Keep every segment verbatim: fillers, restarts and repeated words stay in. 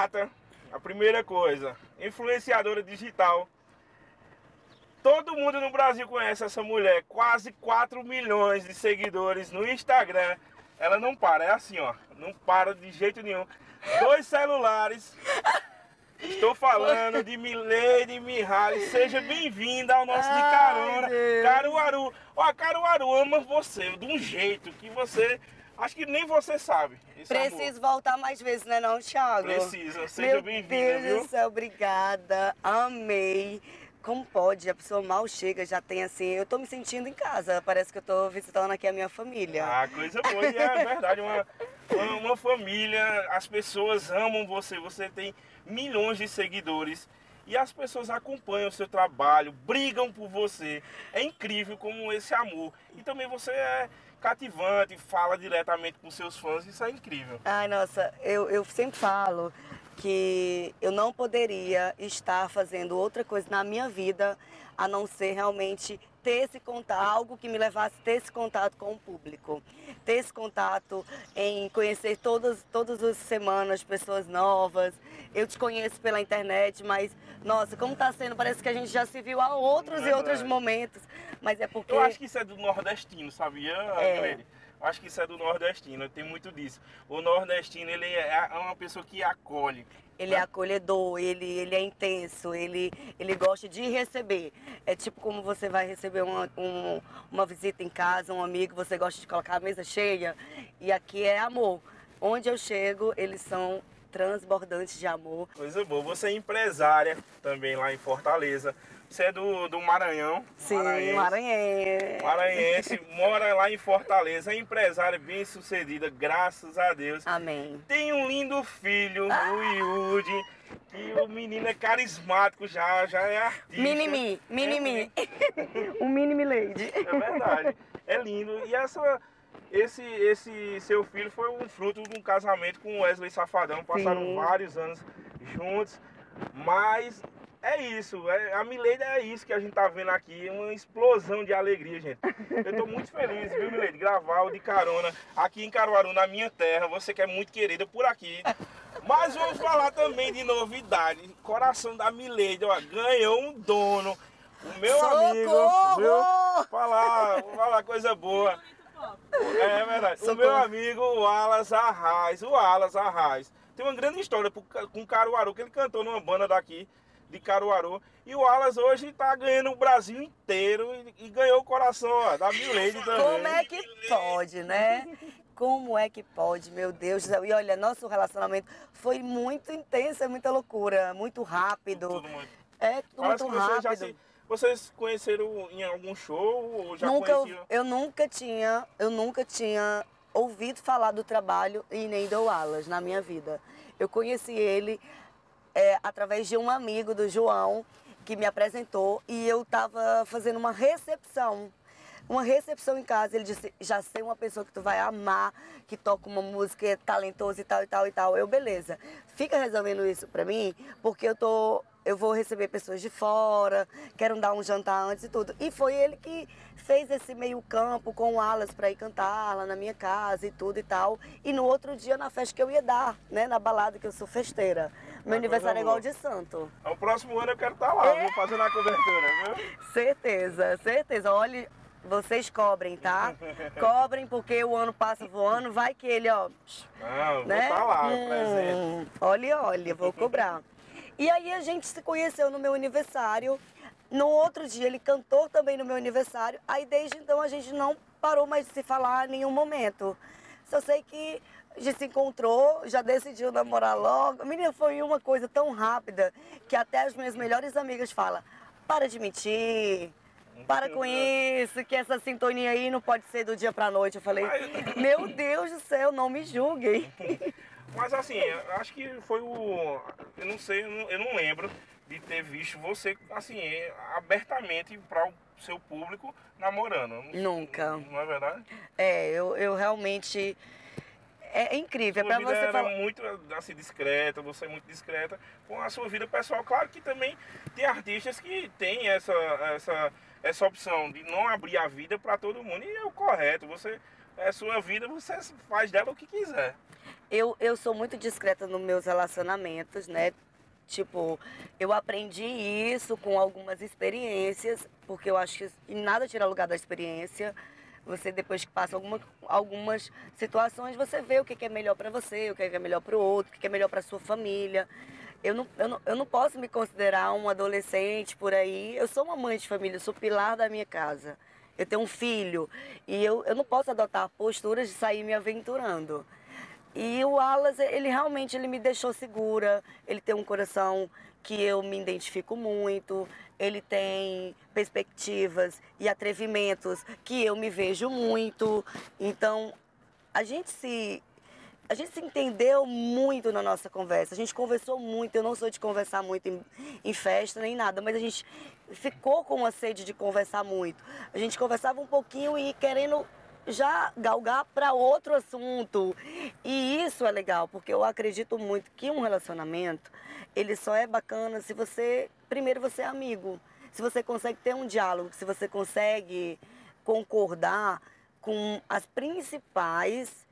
Renata, a primeira coisa, influenciadora digital. Todo mundo no Brasil conhece essa mulher, quase quatro milhões de seguidores no Instagram. Ela não para, é assim, ó, não para de jeito nenhum. Dois celulares. Estou falando de Mileide Mihaly. Seja bem-vinda ao nosso De Carona, Caruaru. Ó, Caruaru ama você de um jeito que você, acho que nem você sabe. Preciso amor. voltar mais vezes, né não, Thiago? Precisa, seja bem-vinda, viu? Meu Deus do céu, obrigada, amei. Como pode? A pessoa mal chega, já tem assim... Eu tô me sentindo em casa, parece que eu tô visitando aqui a minha família. Ah, coisa boa, e é verdade, uma, uma, uma família, as pessoas amam você, você tem milhões de seguidores e as pessoas acompanham o seu trabalho, brigam por você. É incrível como esse amor. E também você é cativante, fala diretamente com seus fãs, isso é incrível. Ai, nossa, eu, eu sempre falo que eu não poderia estar fazendo outra coisa na minha vida a não ser realmente ter esse contato, algo que me levasse a ter esse contato com o público, ter esse contato em conhecer todas, todas as semanas pessoas novas. Eu te conheço pela internet, mas, nossa, como tá sendo, parece que a gente já se viu há outros é e outros momentos, mas é porque... Eu acho que isso é do nordestino, sabia, é. Eu acho que isso é do nordestino, tem muito disso. O nordestino, ele é uma pessoa que acolhe. Ele é acolhedor, ele, ele é intenso, ele, ele gosta de receber. É tipo como você vai receber uma, um, uma visita em casa, um amigo, você gosta de colocar a mesa cheia. E aqui é amor. Onde eu chego, eles são transbordantes de amor. Coisa boa. Você é empresária também lá em Fortaleza. Você é do, do Maranhão. Sim, maranhense. Maranhense. Maranhense, mora lá em Fortaleza, é empresária bem sucedida, graças a Deus. Amém. Tem um lindo filho, ah. o Yudi, que o menino é carismático já, já é artista. Mini-me, mini-me. Um mini-me lady. É verdade, é lindo. E essa... Esse, esse seu filho foi um fruto de um casamento com o Wesley Safadão. Passaram Sim. vários anos juntos, mas é isso, é, a Mileide é isso que a gente tá vendo aqui, uma explosão de alegria, gente. Eu tô muito feliz, viu, Mileide, gravar o De Carona aqui em Caruaru, na minha terra, você que é muito querida por aqui. Mas vamos falar também de novidade. Coração da Mileide, ó, ganhou um dono, o meu Socorro! amigo, viu? Falar, falar coisa boa. É verdade. Socorro. O meu amigo o Wallace Arraes, o Wallace Arraes, tem uma grande história com Caruaru, que ele cantou numa banda daqui de Caruaru. E o Wallace hoje tá ganhando o Brasil inteiro e, e ganhou o coração ó, da Mileide também. Como é que pode, né? Como é que pode, meu Deus do céu. E olha, nosso relacionamento foi muito intenso, é muita loucura, muito rápido. Tudo, tudo muito. É tudo Parece muito que você rápido. Já se... Vocês conheceram em algum show ou já nunca, conheciam? Eu nunca tinha, eu nunca tinha ouvido falar do trabalho e nem do Wallace na minha vida. Eu conheci ele é, através de um amigo do João que me apresentou e eu estava fazendo uma recepção. Uma recepção em casa, ele disse, já sei uma pessoa que tu vai amar, que toca uma música, é talentosa e tal, e tal, e tal. Eu, beleza. Fica resolvendo isso pra mim, porque eu tô... Eu vou receber pessoas de fora, quero dar um jantar antes e tudo. E foi ele que fez esse meio campo com o Wallace para ir cantar lá na minha casa e tudo e tal. E no outro dia, na festa que eu ia dar, né, na balada, que eu sou festeira. Meu ah, aniversário é igual de santo. O próximo ano eu quero estar lá, é. Vou fazendo a cobertura, viu? Certeza, certeza. Olha, vocês cobrem, tá? Cobrem, porque o ano passa voando, vai que ele, ó... Ah, eu né? vou estar lá, hum, presente. Olha, olha, vou cobrar. E aí a gente se conheceu no meu aniversário, no outro dia ele cantou também no meu aniversário, aí desde então a gente não parou mais de se falar em nenhum momento. Só sei que a gente se encontrou, já decidiu namorar logo. Menina, foi uma coisa tão rápida que até as minhas melhores amigas falam, para de mentir, para com isso, que essa sintonia aí não pode ser do dia pra noite. Eu falei, meu Deus do céu, não me julguem. Mas assim, eu acho que foi o... Eu não sei, eu não, eu não lembro de ter visto você, assim, abertamente para o seu público namorando. Nunca. Não é verdade? É, eu, eu realmente... É incrível, sua é pra você era falar... muito assim, discreta, você é muito discreta com a sua vida pessoal. Claro que também tem artistas que têm essa, essa, essa opção de não abrir a vida para todo mundo. E é o correto, você... É sua vida, você faz dela o que quiser. Eu, eu sou muito discreta nos meus relacionamentos, né? Tipo, eu aprendi isso com algumas experiências, porque eu acho que nada tira lugar da experiência. Você, depois que passa alguma, algumas situações, você vê o que é melhor para você, o que é melhor para o outro, o que é melhor para sua família. Eu não, eu, não, eu não posso me considerar um adolescente por aí. Eu sou uma mãe de família, eu sou pilar da minha casa. Eu tenho um filho e eu, eu não posso adotar posturas de sair me aventurando. E o Wallace, ele realmente ele me deixou segura, ele tem um coração que eu me identifico muito, ele tem perspectivas e atrevimentos que eu me vejo muito. Então, a gente se, a gente se entendeu muito na nossa conversa, a gente conversou muito, eu não sou de conversar muito em, em festa nem nada, mas a gente ficou com uma sede de conversar muito. A gente conversava um pouquinho e querendo já galgar para outro assunto. E isso é legal, porque eu acredito muito que um relacionamento, ele só é bacana se você, primeiro você é amigo, se você consegue ter um diálogo, se você consegue concordar com as principais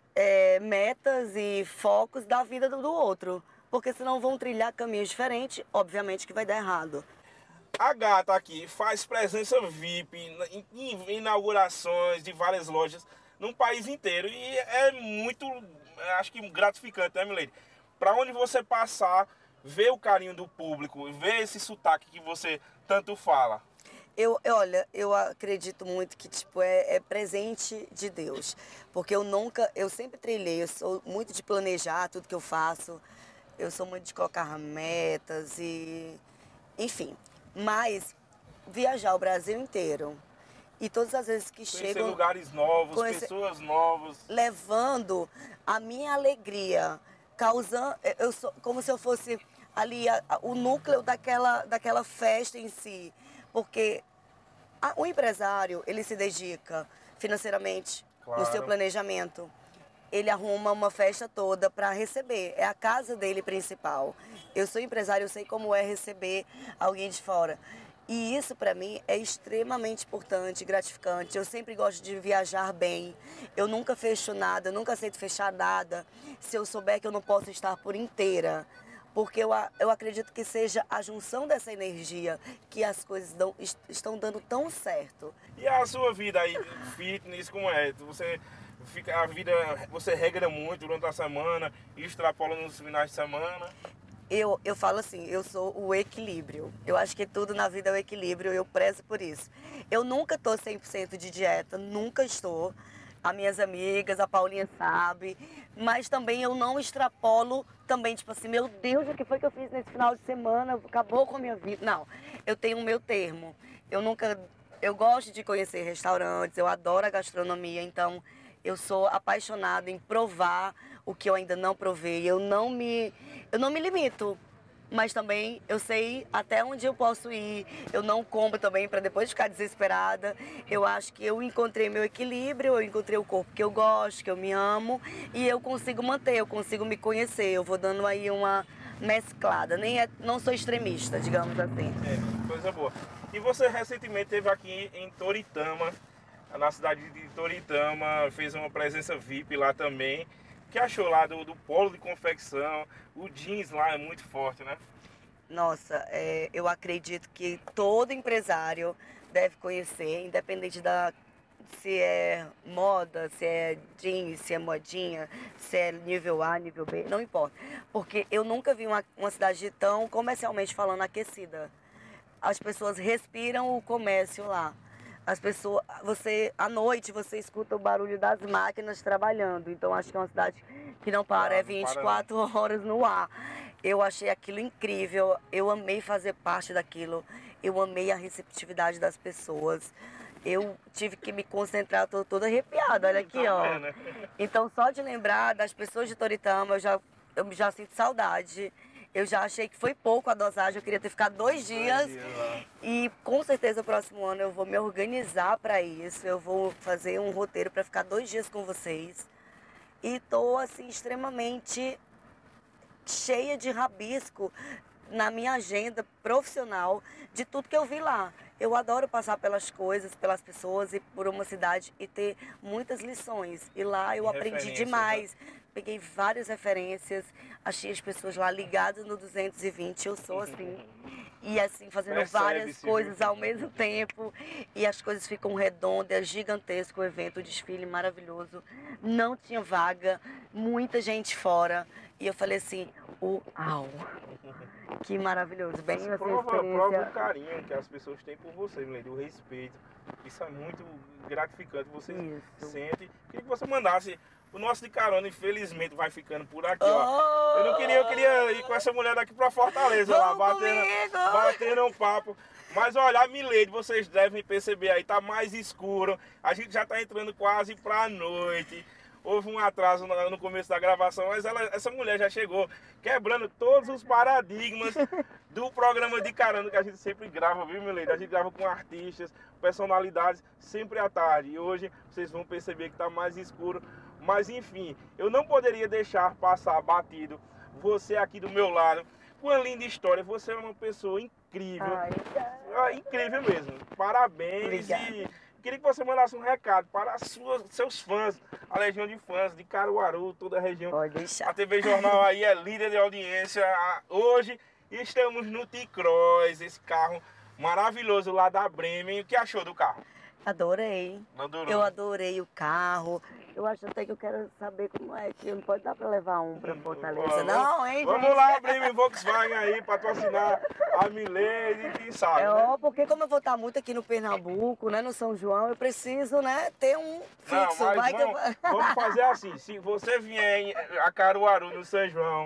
é, metas e focos da vida do, do outro. Porque senão vão trilhar caminhos diferentes, obviamente que vai dar errado. A gata aqui faz presença V I P em, em inaugurações de várias lojas no país inteiro. E é muito, acho que gratificante, né, Milady? Para onde você passar, ver o carinho do público, ver esse sotaque que você tanto fala. Eu, olha, eu acredito muito que tipo é, é presente de Deus, porque eu nunca, eu sempre trilhei, eu sou muito de planejar tudo que eu faço, eu sou muito de colocar metas e, enfim. Mas viajar o Brasil inteiro e todas as vezes que conhecer chegam... lugares novos, conhecer, pessoas novas. Levando a minha alegria, causando... Eu sou como se eu fosse ali a, a, o núcleo daquela, daquela festa em si. Porque a, o empresário, ele se dedica financeiramente, claro, no seu planejamento. Ele arruma uma festa toda para receber. É a casa dele principal. Eu sou empresário, eu sei como é receber alguém de fora. E isso para mim é extremamente importante, gratificante. Eu sempre gosto de viajar bem. Eu nunca fecho nada, eu nunca aceito fechar nada se eu souber que eu não posso estar por inteira. Porque eu, eu acredito que seja a junção dessa energia que as coisas dão, estão dando tão certo. E a sua vida aí, fitness, como é? Você... Fica, a vida, você regra muito durante a semana e extrapola nos finais de semana? Eu, eu falo assim, eu sou o equilíbrio. Eu acho que tudo na vida é o equilíbrio, eu prezo por isso. Eu nunca estou cem por cento de dieta, nunca estou. As minhas amigas, a Paulinha sabe. Mas também eu não extrapolo também, tipo assim, meu Deus, o que foi que eu fiz nesse final de semana? Acabou com a minha vida. Não, eu tenho o meu termo. Eu nunca... Eu gosto de conhecer restaurantes, eu adoro a gastronomia, então... Eu sou apaixonada em provar o que eu ainda não provei. Eu não me, eu não me limito, mas também eu sei até onde eu posso ir. Eu não compro também para depois ficar desesperada. Eu acho que eu encontrei meu equilíbrio, eu encontrei o corpo que eu gosto, que eu me amo e eu consigo manter, eu consigo me conhecer. Eu vou dando aí uma mesclada. Nem é, não sou extremista, digamos assim. É, coisa boa. E você recentemente esteve aqui em Toritama, na cidade de Toritama, fez uma presença V I P lá também. O que achou lá do, do polo de confecção? O jeans lá é muito forte, né? Nossa, é, eu acredito que todo empresário deve conhecer, independente da se é moda, se é jeans, se é modinha, se é nível A, nível B, não importa. Porque eu nunca vi uma, uma cidade tão comercialmente falando aquecida. As pessoas respiram o comércio lá. As pessoas, você, à noite você escuta o barulho das máquinas trabalhando. Então acho que é uma cidade que não para, é vinte e quatro horas no ar. Eu achei aquilo incrível, eu amei fazer parte daquilo, eu amei a receptividade das pessoas. Eu tive que me concentrar, tô toda arrepiada, olha aqui, ó. Então só de lembrar das pessoas de Toritama, eu já, eu já sinto saudade. Eu já achei que foi pouco a dosagem, eu queria ter ficado dois dias. E com certeza o próximo ano eu vou me organizar para isso. Eu vou fazer um roteiro para ficar dois dias com vocês. E tô assim extremamente cheia de rabisco na minha agenda profissional de tudo que eu vi lá. Eu adoro passar pelas coisas, pelas pessoas e por uma cidade e ter muitas lições. E lá eu aprendi demais. Né? Peguei várias referências, achei as pessoas lá ligadas no duzentos e vinte, eu sou assim. E assim, fazendo Percebe, várias coisas ao mesmo tempo. E as coisas ficam redondas, gigantesco o evento, o desfile maravilhoso. Não tinha vaga, muita gente fora. E eu falei assim, uau, que maravilhoso. Bem, assim, prova, prova o carinho que as pessoas têm por você, Milady, o respeito. Isso é muito gratificante, você Isso. sente. Queria que você mandasse. O nosso de carona, infelizmente, vai ficando por aqui, ó. Oh! Eu não queria, eu queria ir com essa mulher daqui pra Fortaleza, lá, batendo, batendo um papo. Mas olha, a Milady, vocês devem perceber aí, tá mais escuro. A gente já tá entrando quase pra noite. Houve um atraso no, no começo da gravação, mas ela, essa mulher já chegou quebrando todos os paradigmas do programa de carona que a gente sempre grava, viu, Milady? A gente grava com artistas, personalidades, sempre à tarde. E hoje vocês vão perceber que tá mais escuro. Mas enfim, eu não poderia deixar passar batido você aqui do meu lado com uma linda história. Você é uma pessoa incrível, Ai, incrível mesmo. Parabéns. Obrigada. E queria que você mandasse um recado para suas, seus fãs, a legião de fãs de Caruaru, toda a região. Pode deixar. A T V Jornal aí é líder de audiência. Hoje estamos no T-Cross, esse carro maravilhoso lá da Bremen. O que achou do carro? Adorei. Adorou. Eu adorei o carro. Eu acho até que eu quero saber como é que não pode dar para levar um para Fortaleza, não, hein, Vamos gente? lá, Bremen Volkswagen aí, patrocinar a Milady, quem sabe, É, né? ó, porque como eu vou estar muito aqui no Pernambuco, né, no São João, eu preciso, né, ter um fixo. Não, mas Vai vamos, que eu... vamos fazer assim, se você vier em, a Caruaru, no São João,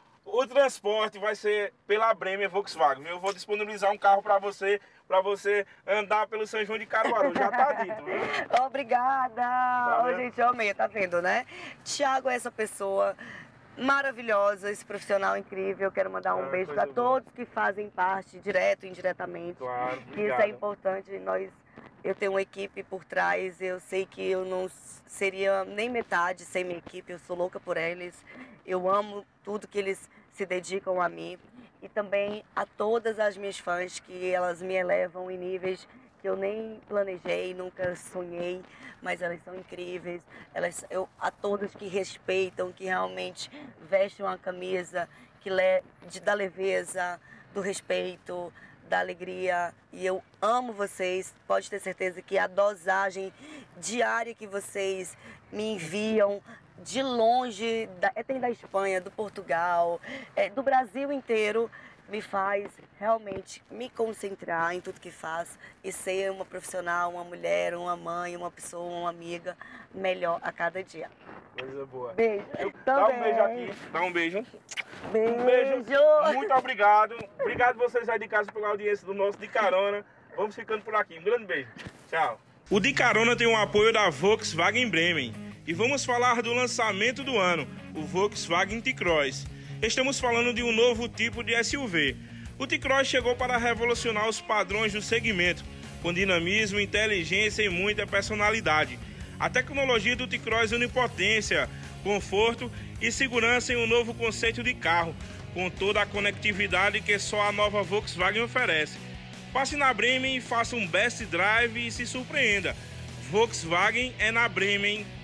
o transporte vai ser pela Bremen Volkswagen. Eu vou disponibilizar um carro para você, para você andar pelo São João de Caruaru. Já tá dito, viu? Obrigada! Tá oh, gente, eu amei, tá vendo, né? Tiago é essa pessoa maravilhosa, esse profissional incrível. Eu quero mandar um ah, beijo para todos que fazem parte, direto e indiretamente. Claro, Isso é importante. Nós, eu tenho uma equipe por trás. Eu sei que eu não seria nem metade sem minha equipe. Eu sou louca por eles. Eu amo tudo que eles se dedicam a mim. E também a todas as minhas fãs, que elas me elevam em níveis que eu nem planejei, nunca sonhei, mas elas são incríveis. Elas, eu, a todos que respeitam, que realmente vestem uma camisa que le, de, da leveza, do respeito, da alegria. E eu amo vocês. Pode ter certeza que a dosagem diária que vocês me enviam de longe, da, tem da Espanha, do Portugal, é, do Brasil inteiro, me faz realmente me concentrar em tudo que faço e ser uma profissional, uma mulher, uma mãe, uma pessoa, uma amiga melhor a cada dia. Coisa boa. Beijo. Eu, dá um beijo aqui. Dá um beijo. Beijo. Um beijo. Muito obrigado. Obrigado vocês aí de casa pela audiência do nosso De Carona. Vamos ficando por aqui. Um grande beijo. Tchau. O De Carona tem o apoio da Volkswagen Bremen. E vamos falar do lançamento do ano, o Volkswagen T-Cross. Estamos falando de um novo tipo de S U V. O T-Cross chegou para revolucionar os padrões do segmento, com dinamismo, inteligência e muita personalidade. A tecnologia do T-Cross une potência, conforto e segurança em um novo conceito de carro, com toda a conectividade que só a nova Volkswagen oferece. Passe na Bremen e faça um best drive e se surpreenda. Volkswagen é na Bremen.